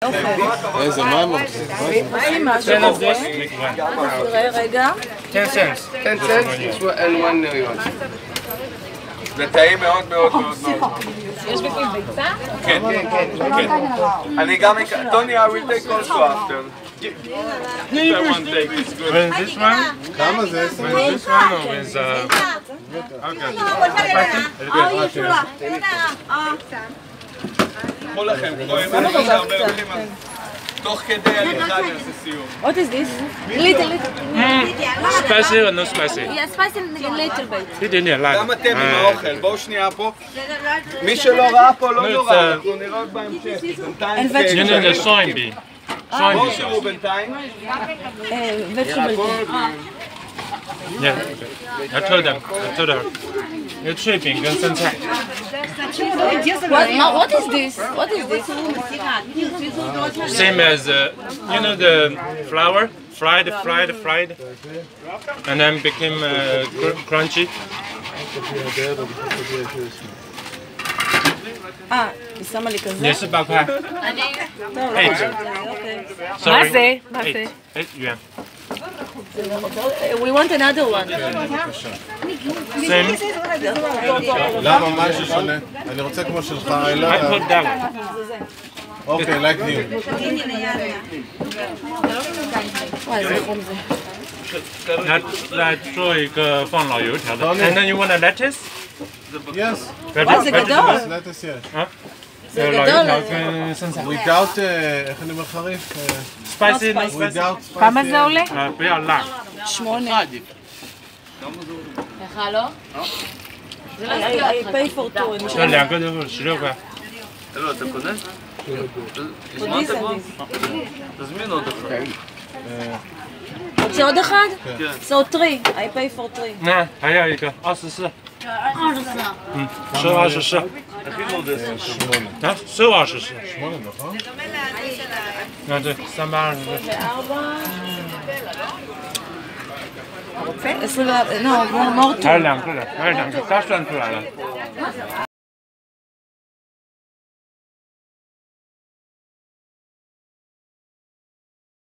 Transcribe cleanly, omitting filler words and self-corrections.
איזה, מה הם רוצים? עושים משהו כזה. תראה רגע. 10 cents. 10 cents and 1 million. זה טעים מאוד מאוד מאוד מאוד. יש בפנים ביצה? כן, כן. אני גם... טוני, I will take also after. That one take, it's good. With this one? כמה זה? With this one or with קחו לכם, יש הרבה הולכים על... תוך כדי הליכה אני אעשה סיום. What is this? Little. Spicy or no spicy? Yeah, spicy little bit. 一点点辣。 גם אתם עם האוכל, בואו שנייה פה. מי שלא ראה פה לא נורא, אנחנו נראה עוד בהמשך. בינתיים You need the soybean. בואו תראו בינתיים. vegetable. Yeah. I told her. 有脆饼跟生菜。 What is this? What is this? Same as you know the flour, fried, and then became crunchy. היא שמה לי כזה. 也是8块。8. מה זה? מה זה? 8元。 We want another one. Same. למה, מה יש שונה? אני רוצה כמו שלך, I put that one. אוקיי, like new. וואי, איזה חום זה. 来做一个放老油条的。And then you want a lettuce? Yes. וואי, זה גדול. lettuce יש. זה 老油 גדול. 条跟生菜。 without, איך אני אומר חריף? Spicy, no spicy. without spicy. כמה זה עולה? 不要辣。 8. לך לא? I pay for two. 这2个都是16块。 אתה קונה? תזמין עוד אחד. רוצה עוד אחד? So 3. I pay for 3. 那还要一个24。收24。啊，收24。 8, נכון? 啊，对，324。 24. No, more 2. 还有2个的，还有2个，他算出来了。